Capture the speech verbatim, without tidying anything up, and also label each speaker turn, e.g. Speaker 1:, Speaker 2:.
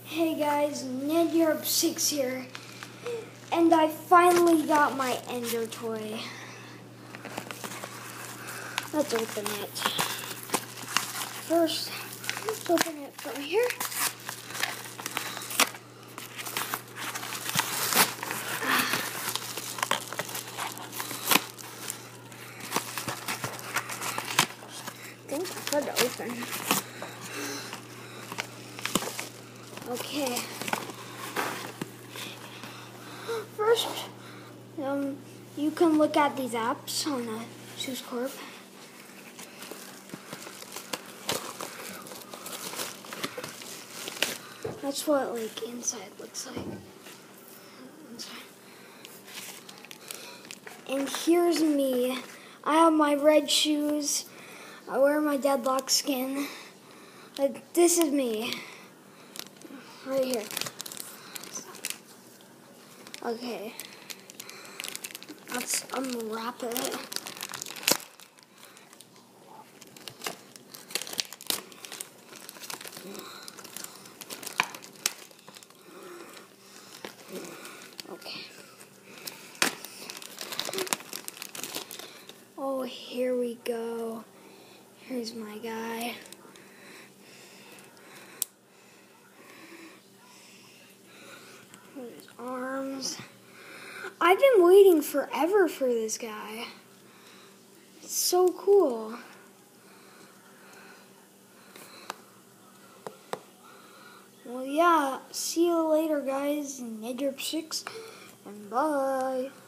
Speaker 1: Hey guys, Ned Europe six here, and I finally got my Ender toy. Let's open it. First, let's open it from here. I think it's hard to open. Okay. First, um, you can look at these apps on the Zeus Corp. That's what like inside looks like. Inside. And here's me. I have my red shoes. I wear my deadlock skin. Like, this is me. Right here. Okay. Let's unwrap it. Okay. Oh, here we go. Here's my guy. His arms. I've been waiting forever for this guy. It's so cool. Well, yeah. See you later, guys. Ned Europe six, and bye.